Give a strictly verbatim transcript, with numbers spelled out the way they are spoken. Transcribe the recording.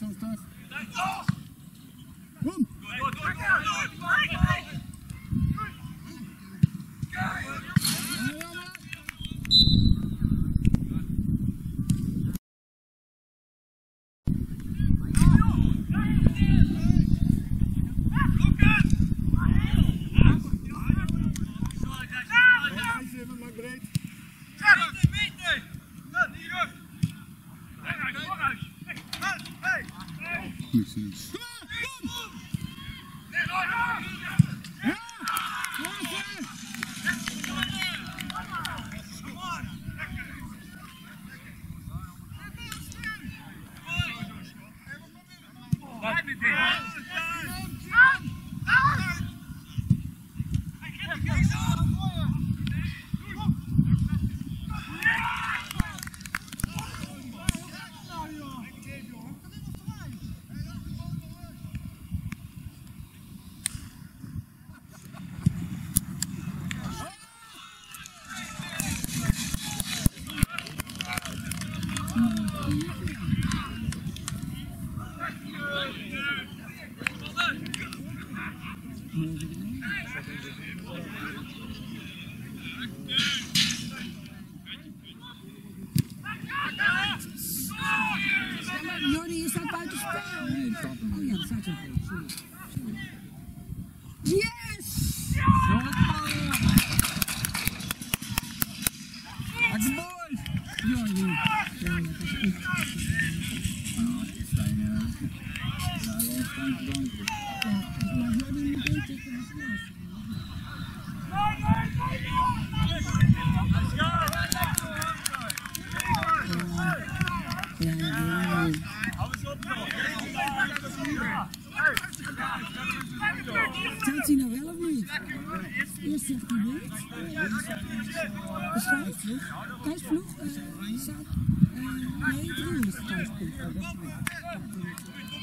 Stef, Stef. Kom! Precies. Jordi, je staat buiten spel. Nee, dat staat er niet. Oh ja, dat staat er niet. Sorry. Sorry. Yes! Maak de boys! Jordi. Ja, dat is echt. Nou, Stijn, ja, dat was Stijn bedankt. Ja, maar Jordi moet één tikken naar vanaf. Ja, ja, Telt hij nou wel of niet? Eerst zegt hij niet. De thuisploeg. Thuisploeg? Uh, uh, nee, drie is de thuisploeg.